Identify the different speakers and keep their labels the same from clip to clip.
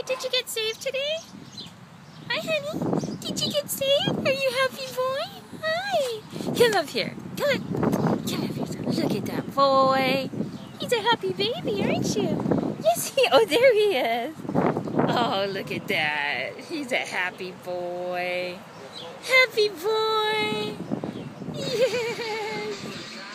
Speaker 1: Did you get saved today? Hi, honey. Did you get saved? Are you happy, boy? Hi. Come up here. Come on. Come up here. Look at that boy. He's a happy baby, aren't you? Yes, oh, there he is. Oh, look at that. He's a happy boy. Happy boy. Yes.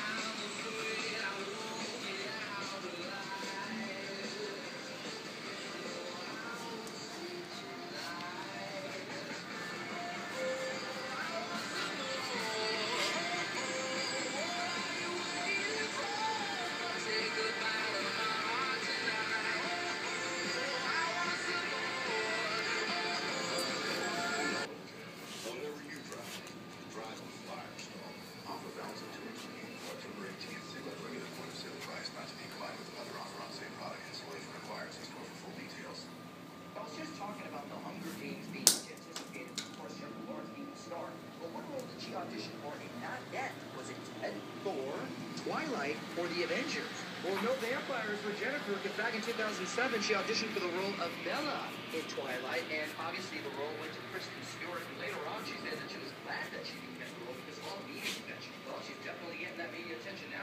Speaker 2: Audition for a not yet. Was it Ted, Thor, Twilight, or The Avengers? Well, no vampires for Jennifer, because back in 2007, she auditioned for the role of Bella in Twilight, and obviously the role went to Kristen Stewart. And later on, she said that she was glad that she didn't get the role because of all the media attention. Well, she's definitely getting that media attention now.